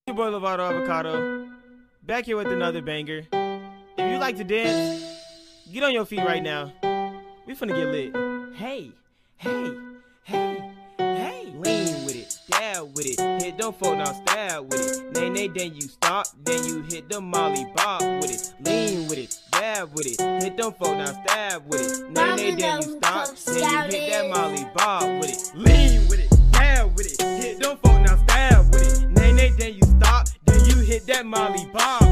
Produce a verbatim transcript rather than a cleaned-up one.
Your boy Lovato Avocado, back here with another banger. If you like to dance, get on your feet right now. We finna get lit. Hey, hey, hey, hey. Lean with it, dab with it, hit them folk now stab with it. Nay, nay, then you stop, then you hit the molly bob with it. Lean with it, dab with it, hit them folk now stab with it. Nay, nay, then you stop, then you hit that molly bob with it. Lean with it, dab with it, hit them folk now stab with it. Nay, nay, then you stop, then you hit that molly bob.